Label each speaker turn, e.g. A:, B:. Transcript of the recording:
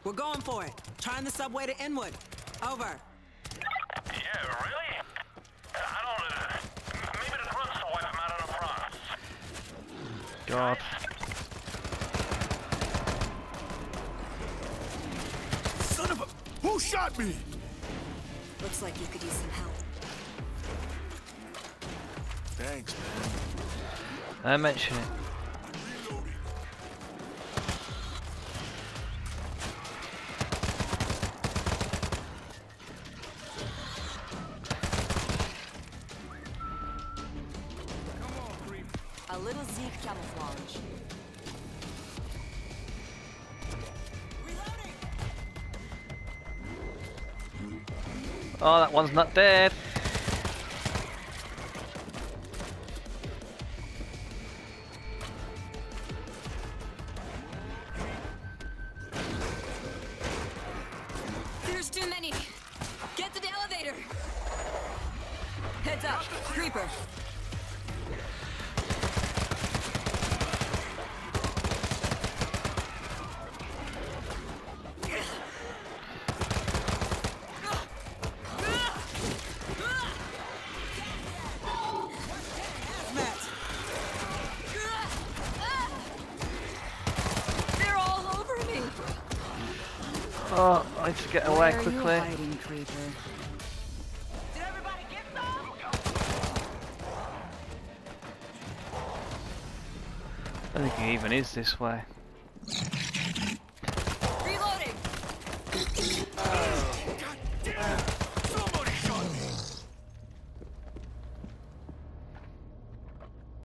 A: We're going for it. Trying the subway to Inwood. Over.
B: Yeah, really? I don't... maybe the grunts will wipe him out in the front.
C: God.
D: Son of a... Who shot me?
E: Looks like you could use some help.
D: Thanks, man.
C: I mention it.
E: A little Zeke camouflage.
A: Reloading.
C: Oh, that one's not dead.
E: There's too many. Get to the elevator. Heads up, creeper. They're all over me.
C: Oh, I need to get away quickly.
E: Where are you hiding, creeper?
A: Did everybody get some?
C: I don't think he even is this way.